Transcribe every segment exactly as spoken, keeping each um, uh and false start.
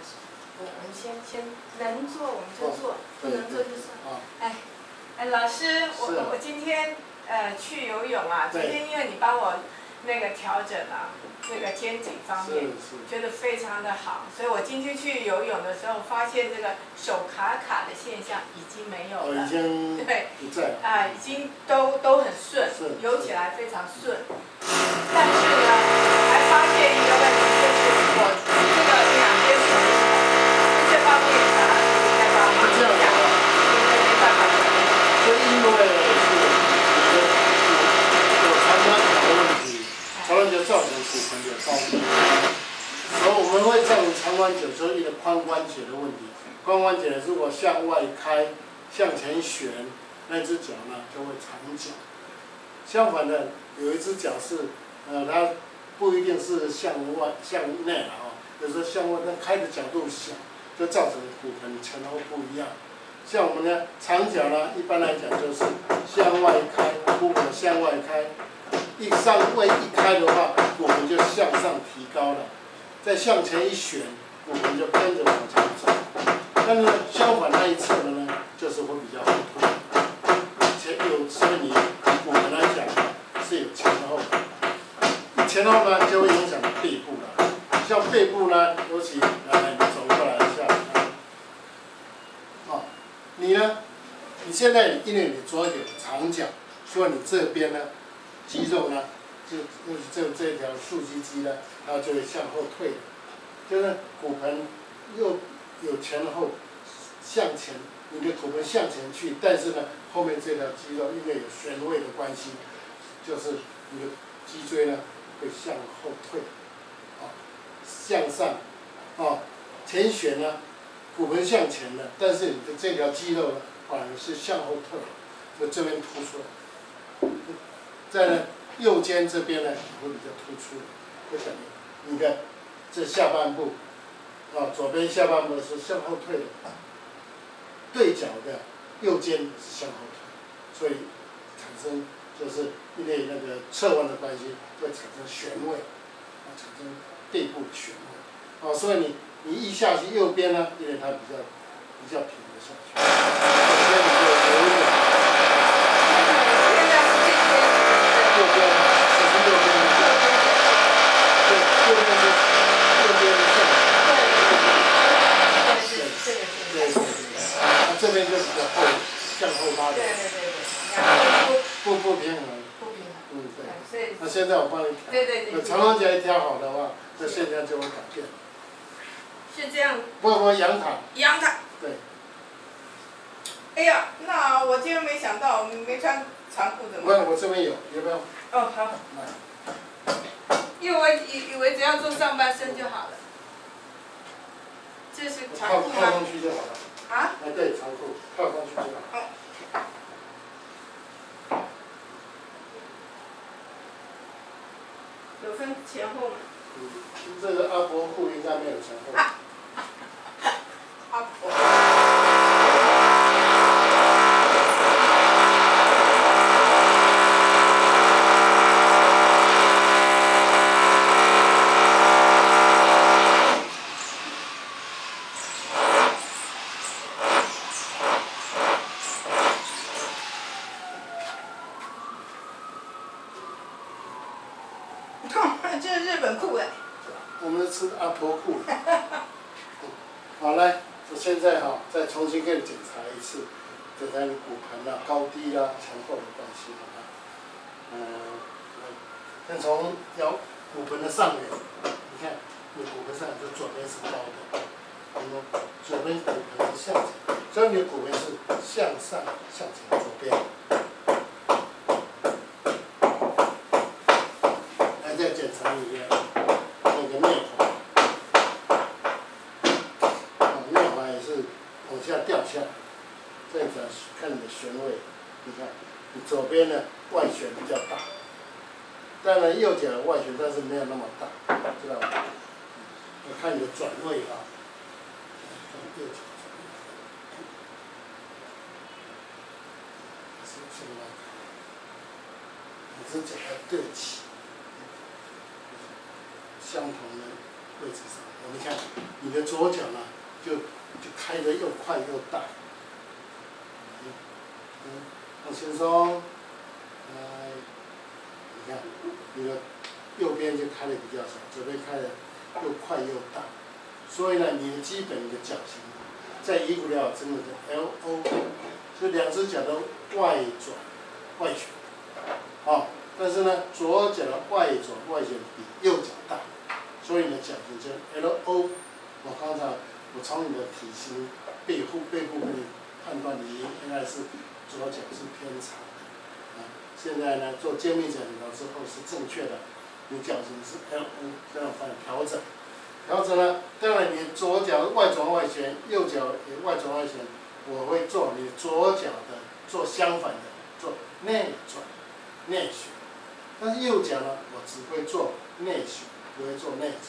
我我们先先能做我们就做，不能做就算。哎，哎，老师，我我今天呃去游泳啊，今天因为你帮我那个调整啊，那个肩颈方面，觉得非常的好，所以我今天去游泳的时候，发现这个手卡卡的现象已经没有了， 已经对， 不在啊，已经都都很顺，游起来非常顺。但是呢，还发现一个问题，就是我这个两边手这方面啥可以再帮忙一下，因为没办法。 这因为是有长短脚的问题，长短脚造成骨盆的高低，所以我们会造成长短脚所以的髋关节的问题。髋关节如果向外开、向前旋，那只脚呢就会长脚。相反的，有一只脚是，呃，它不一定是向外、向内啊，有时候向外，但开的角度小，就造成骨盆前后不一样。像我们呢，长脚呢，一般来讲就是向外开，骨盆向外开，一上位一开的话，骨盆就向上提高了，再向前一旋，骨盆就跟着往前走。但是相反那一侧的呢，就是会比较后退。前有，所以你骨盆来讲是有前后的。前后呢就会影响背部了，像背部呢，尤其来来，你走过来一下，哦，你呢？你现在因为你左脚长脚，所以你这边呢，肌肉呢，就就这这条竖脊肌呢，它就会向后退，就是骨盆又有前后向前，你的骨盆向前去，但是呢，后面这条肌肉因为有旋位的关系，就是你的脊椎呢会向后退，啊，向上，啊，前旋呢，骨盆向前的，但是你的这条肌肉呢，反而是向后退，就这边突出来。在呢右肩这边呢会比较突出，就等于你的这下半部，啊，左边下半部是向后退的，对角的右肩是向后退，所以产生就是因为那个侧弯的关系，会产生旋位，啊，产生背部的旋位，啊，所以你你一下去右边呢，因为它比较比较平的下去，左边你就有一点，右边，这是右边的，对，右边是右边的向，对，对对对，啊，这边就比较后向后拉的， 对对对对， 不不平衡。嗯，对。那现在我帮你调。 对对对。 长短脚一调好的话，这现象就会改变。 是这样。 不不，仰躺。 仰躺。 对。 哎呀，那我今天没想到，没穿长裤怎么？ 不，我这边有，要不要？ 哦，好。来。因为我以以为只要做上半身就好了。这是长裤吗？ 套上去就好了。 啊？ 哎，对，长裤套上去就好。 好。有分前后吗？ 嗯，这个阿婆裤应该没有前后。 啊、阿婆。这是日本裤哎。 我们吃阿婆裤。好来，我现在哈、哦、再重新给你检查一次，检查你骨盆啊、高低啊、前后的关系啊。嗯，先从腰骨盆的上缘，你看你骨盆上缘，就左边是高的，然后左边骨盆是向前，所以你的骨盆是向上向前左边。来再检查你的那个内环，啊，内环也是往下掉下来，这样子看你的旋位，你看你左边的外旋比较大。当然，右脚的外旋，但是没有那么大，知道吗？我看你的转位啊，右脚转位，是向外开，两只脚要对齐，相同的位置上。我们看你的左脚呢，就就开得又快又大。嗯，嗯，放轻松。来，你看你的右边就开得比较少，左边开得又快又大。所以呢，你的基本的脚型，在伊古疗真的是 L O， 就两只脚的外转外旋。好，但是呢，左脚的外转外旋比右脚大，所以呢，脚型就 L O。我刚才我从你的体型背部背部给你判断，你应该是左脚是偏长的。啊，现在呢，做肩面脚疗之后是正确的，你脚型是 L O， 这样放调整。调整呢，当然你左脚外转外旋，右脚也外转外旋，我会做你左脚的做相反的，做内转。内旋，但是右脚呢，我只会做内旋，不会做内转。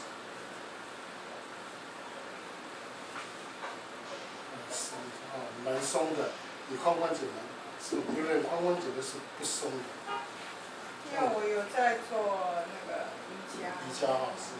松啊，蛮松的，你髋关节呢是有点髋关节的是不松的。 因为我有在做那个瑜伽。 瑜伽哈是。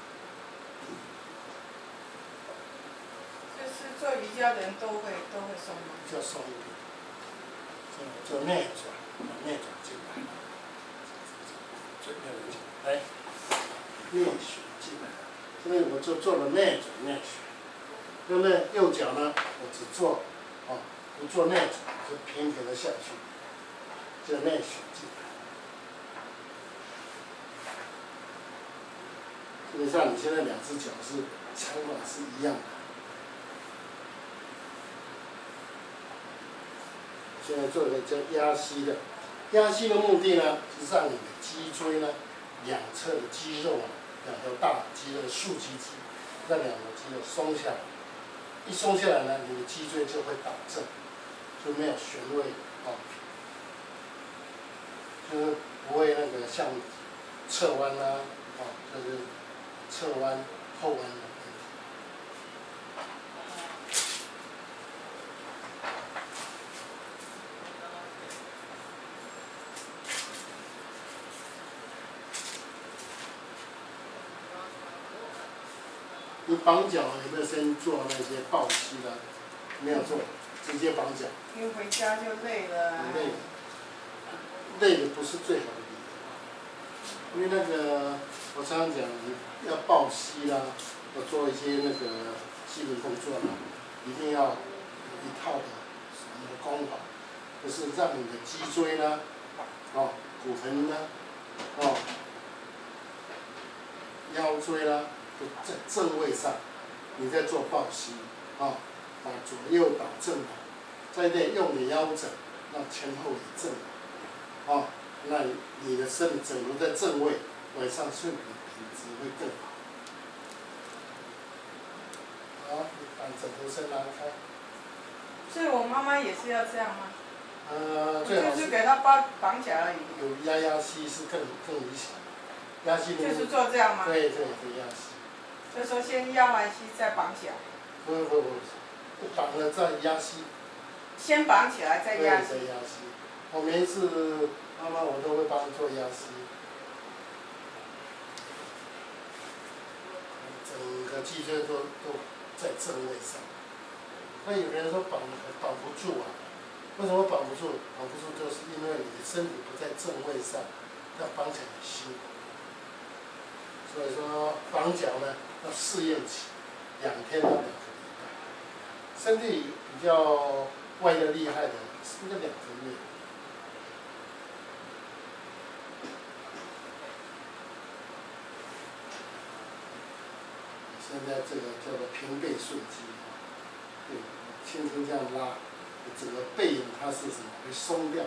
就是做瑜伽的人都会都会松吗？ 比较松一点，做做内转。把内转进来，最内转来，内旋进来，所以我就做了内转内旋。对不对？右脚呢，我只做，哦，不做内转，就平平的下去，就内旋进来。基本上你现在两只脚是长短是一样的。现在做一个叫压膝的，压膝的目的呢，是让你的脊椎呢，两侧的肌肉啊，两条大肌肉竖脊肌，让两个肌肉松下来。一松下来呢，你的脊椎就会导正，就没有旋位哦，就是不会那个像侧弯啦，哦，就是侧弯、后弯的。你绑脚有没有先做那些抱膝的？没有做，直接绑脚。 因为回家就累了。 累，累的不是最好的理由。因为那个，我常常讲，你要抱膝啦，要做一些那个基本动作啦，一定要有一套的什么的功法，就是让你的脊椎呢，哦，骨盆呢，哦，腰椎啦。在正位上，你在做抱膝，啊，把左右倒正倒，在内用你腰枕，让前后也正，啊，那你的身整个在正位，晚上睡眠品质会更好。好，你把枕头先拿开。 所以我妈妈也是要这样吗？ 呃，最好是。 就是给她绑绑起来而已。 有压压膝是更更理想，压膝的。 就是做这样吗？ 对对对，压膝。 就说先压完膝再绑起来。 不不不，绑了再压膝。 先绑起来再压膝。 对，再压膝。我每一次妈妈我都会帮做压膝。整个脊椎都都在正位上。那有人说绑绑不住啊？为什么绑不住？绑不住就是因为你的身体不在正位上，要绑起来很辛苦。所以说绑脚呢，要试验期，两天到两个礼拜。身体比较外的厉害的，应该两个月。现在这个叫做平背顺肌啊，对，轻轻这样拉，整个背影它是什么？会松掉。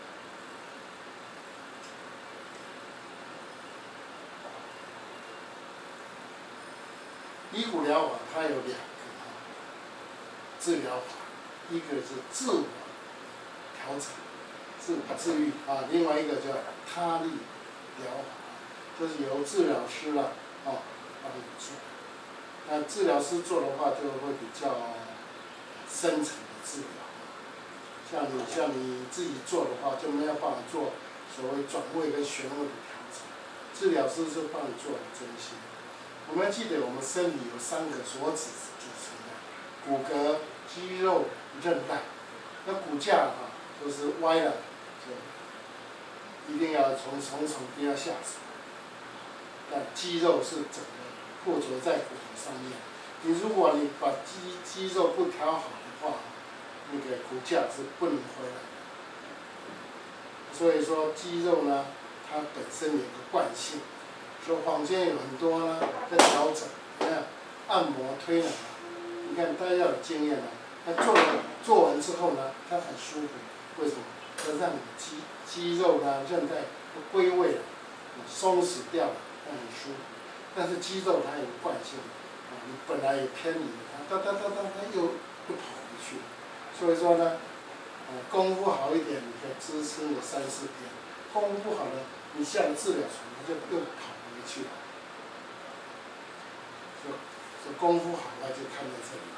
伊古疗法它有两个啊，治疗法，一个是自我调整，自我治愈啊，另外一个叫他力疗法，就是由治疗师了啊帮你做。那治疗师做的话，就会比较深层的治疗。像你像你自己做的话，就没有办法做所谓转位跟旋位的调整，治疗师就帮你做这一些。 我们记得我们身体有三个所指组成的：骨骼、肌肉、韧带。那骨架啊，都是歪了，就一定要从从从不要下手。那肌肉是整个附着在骨头上面。你如果你把肌肌肉不调好的话，那个骨架是不能回来的。所以说肌肉呢，它本身有个惯性，所以坊间有很多呢在调整，你看按摩推拿，你看大家要有经验了，它做了做完之后呢，它很舒服，为什么？它让你肌肌肉呢韧带都归位了，松弛掉了，它很舒服。但是肌肉它有惯性，啊，你本来也偏离了它，哒哒哒哒，它又又跑回去了。所以说呢。呃，功夫好一点，你可以支撑个三四天；功夫不好呢，你下了治疗床，它就又跑回去了。就就功夫好了，就看在这里。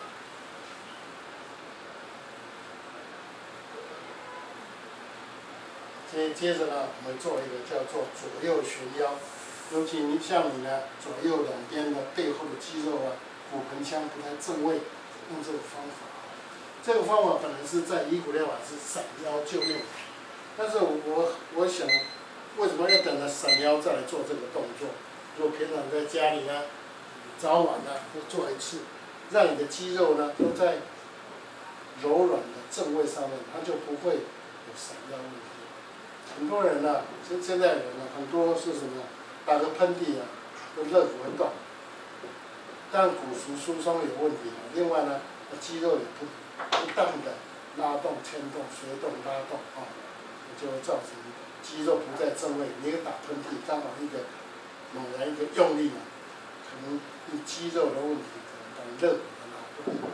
接接着呢，我们做一个叫做左右旋腰，尤其你像你呢，左右两边的背后的肌肉啊，骨盆腔不太正位，用这个方法。这个方法本来是在以骨疗法是闪腰救命，但是我我想，为什么要等到闪腰再来做这个动作？如果平常在家里呢，早晚呢都做一次，让你的肌肉呢都在柔软的正位上面，它就不会有闪腰问题。很多人呢，现现在人呢，很多是什么？打个喷嚏啊，都肋骨会动，但骨质疏松有问题了。另外呢，肌肉也不。不当的拉动、牵动、随动、拉动啊，就会造成肌肉不在正位。你一个打喷嚏，刚好一个猛然一个用力嘛，可能你肌肉的问题，可能到肋骨的拉动。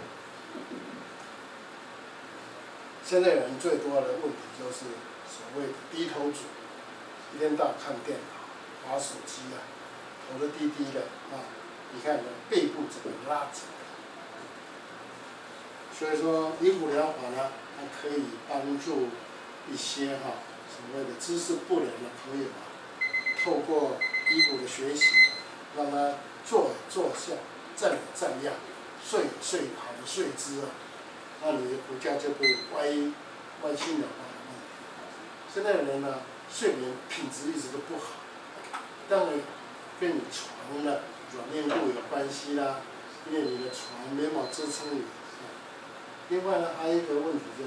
现在人最多的问题就是所谓的低头族，一天到晚看电脑、滑手机啊，头都低低的啊，你看背部怎么拉直？所以说，以骨疗法呢，它可以帮助一些哈、啊、所谓的姿势不良的朋友啊，透过以骨的学习，让他坐坐下，站有站样，睡有睡好的睡姿啊，那你的骨架就不会歪歪七扭八的问题。现在的人呢，睡眠品质一直都不好，当然跟你床的软硬度有关系啦，因为你的床没法支撑你。另外呢，还有一个问题就是，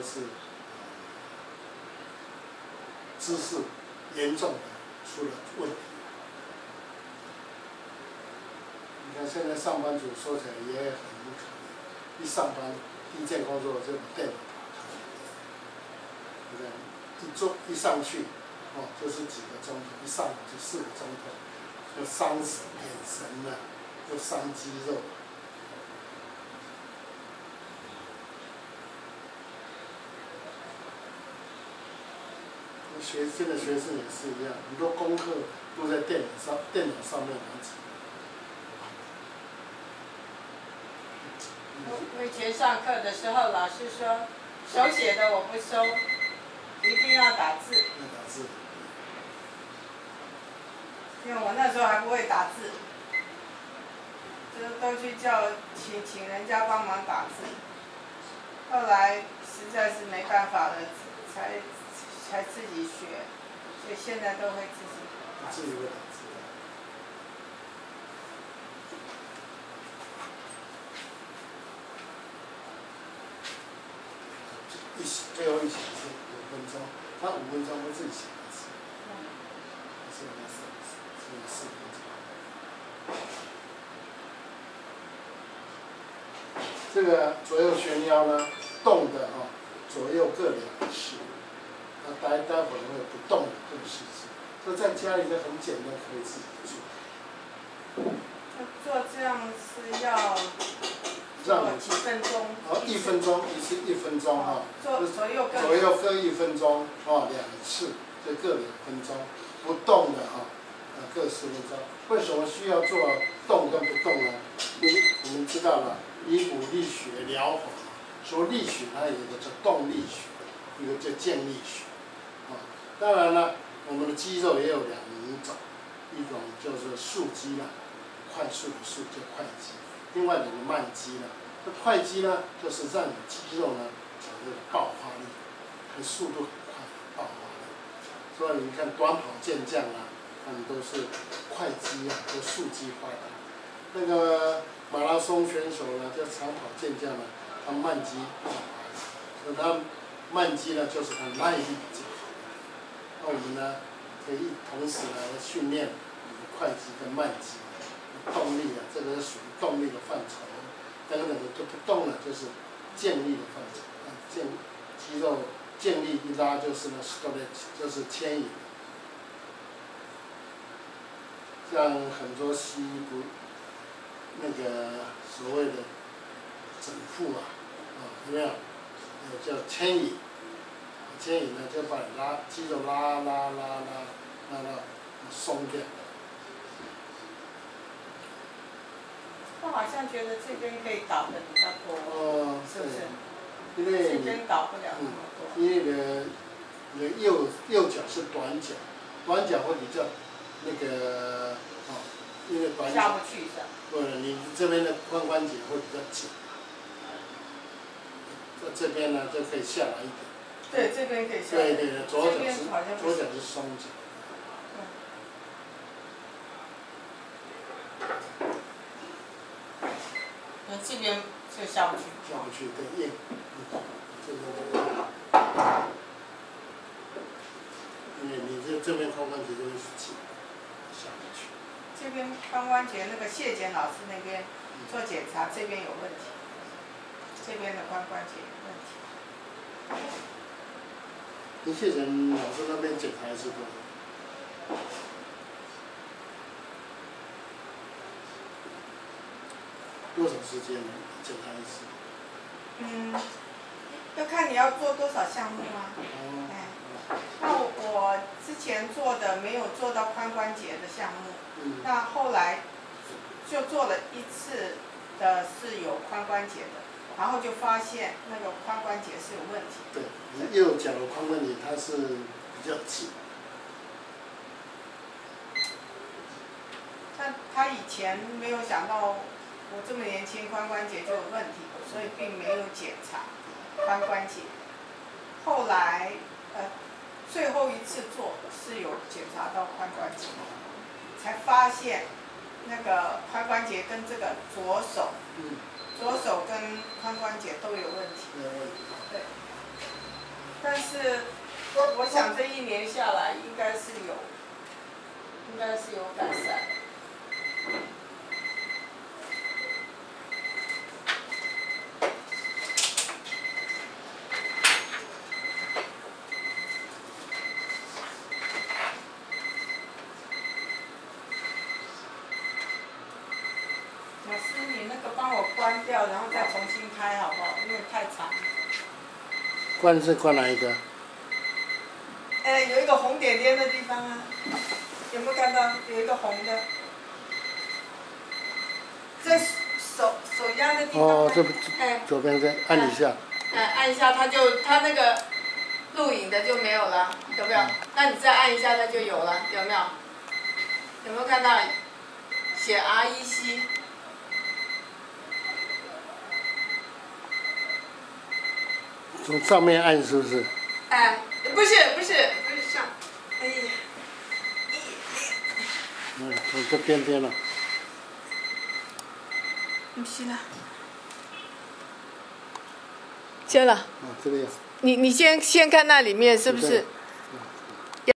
姿势严重的出了问题。你看现在上班族说起来也很可怜，一上班第一件工作就把电脑打开，对不对？一坐一上去，哦，就是几个钟头，一上午就四个钟头，就伤死眼神了，又伤肌肉。学现在学生也是一样，很多功课都在电脑上电脑上面完成。 我以前上课的时候，老师说手写的我不收，一定要打字。 要打字。 因为我那时候还不会打字，就都去叫请请人家帮忙打字。后来实在是没办法了，才。才自己学，所以现在都会自己打字。 自己会打字。一最后一写是五分钟，他五分钟会自己写一次。嗯。是是是四分钟。这个左右旋腰呢，动的啊，左右各两式。那待待会儿会有不动的这个事情，这在家里就很简单，可以自己做。 做这样是要做几分钟？ 哦，一分钟，一次一分钟哈。 做左右各。 左右各一分钟，哦，两次，就各两分钟，不动的哈，呃，各十分钟。为什么需要做动跟不动呢？因为我们知道了，以骨力学疗法，说力学它有一个叫动力学，一个叫健力学。当然了，我们的肌肉也有两种，一种就是竖肌啦， 快速的速叫快肌。另外两个慢肌呢，这快肌呢就是让你肌肉呢有这个爆发力，和速度很快的爆发力。所以你看短跑健将啊，他们都是快肌啊，都速肌发达。那个马拉松选手呢，叫长跑健将呢，他慢肌爆发力，所以他慢肌呢就是他耐力比较好。那我们呢可以同时呢来训练你的快肌跟慢肌。动力啊，这个是属于动力的范畴。等等的就不动了，就是健力的范畴。啊，健肌肉健力一拉就是呢 stretch， 就是牵引。像很多西医不那个所谓的整复啊，啊有没有？呃叫牵引。牵引呢就把你拉肌肉拉拉拉拉拉到松掉。 我好像觉得这边可以搞的比较多， 哦， 是不是？ 因为这边搞不了那么多。 因为你的你的右右脚是短脚，短脚会比较那个哦，因为短脚下不去是吧？ 不，你这边的髋关节会比较紧，在这边呢就可以下来一点。 对，这边可以下来。 对对对，左脚是左脚是松脚。 那这边就下不去。 下不去，对，硬，这边就硬。因为你这这边髋关节就会紧，下不去。 这边髋关节那个谢检老师那边做检查，这边有问题，这边的髋关节有问题。 你谢检老师那边检查是多少？多少时间检查一次？ 嗯，要看你要做多少项目啊。 哦。 哎，那我我之前做的没有做到髋关节的项目， 嗯、 那后来就做了一次的是有髋关节的，然后就发现那个髋关节是有问题。 对，你右脚的髋关节它是比较紧。 但他以前没有想到我这么年轻髋关节就有问题，所以并没有检查髋关节。后来呃最后一次做是有检查到髋关节，才发现那个髋关节跟这个左手， 嗯、 左手跟髋关节都有问题。 有问题。 对。但是我想这一年下来应该是有，应该是有改善。老师，你那个帮我关掉，然后再重新开好不好？因为太长了。 关是关哪一个？ 呃，有一个红点点的地方啊，有没有看到？有一个红的。这手手压的地方。 哦，这哎， 左边这按一下。 哎，按一下它就它那个录影的就没有了，有没有？那你再按一下它就有了，有没有？有没有看到？写 R E C。 从上面按是不是？ 哎，不是不是不是上，哎呀， 嗯，从这边边了。 不是啦。接了。 啊，这里有。 你你先先看那里面是不是？